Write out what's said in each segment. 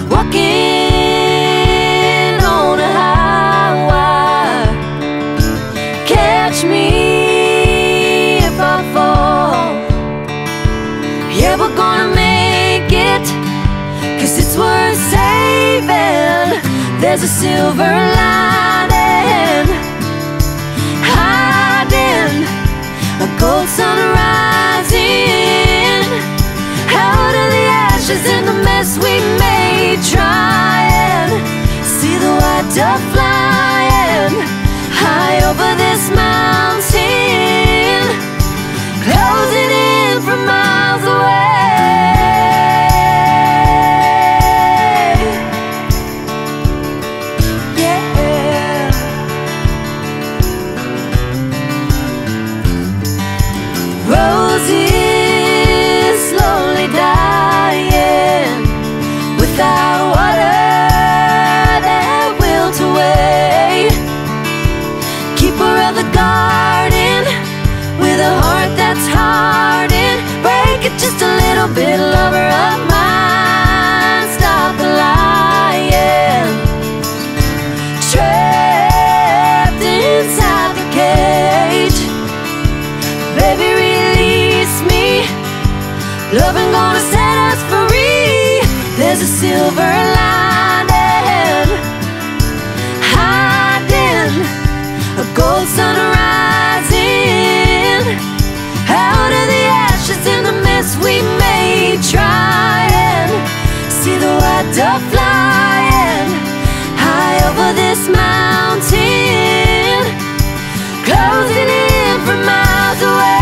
walking on a highway. Catch me if I fall. Yeah, we're gonna make it, 'cause it's worth saving. There's a silver lining, hiding, a gold sun rising. Out of the ashes and the mess we made, try and see the white dove flying high over this mountain, closing in from miles away. Roses slowly dying without water that wilt away. Keeper of the garden with a heart that's hardened. Break it just a little bit, lover of mine. Stop the lying, trapped inside the cage. Baby, release me. Loving gonna set us free. There's a silver lining, hiding, a gold sun rising. Out of the ashes and the mess we made, try and see the white dove flying high over this mountain, closing in from miles away.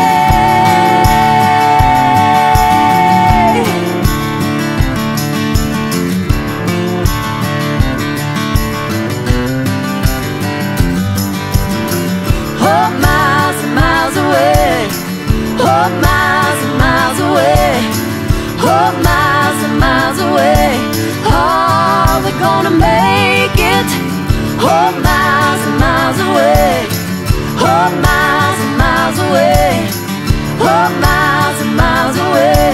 Oh, miles and miles away. Oh, miles and miles away. Oh, miles and miles away. Oh, we're gonna make it. Oh, miles and miles away. Oh, miles and miles away. Oh, miles and miles away.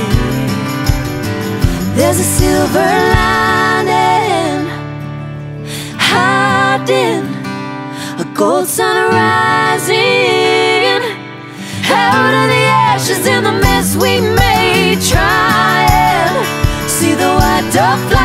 There's a silver lining, hiding, a gold sun rising. Out of the ashes and the mess we made, try and see the white dove fly.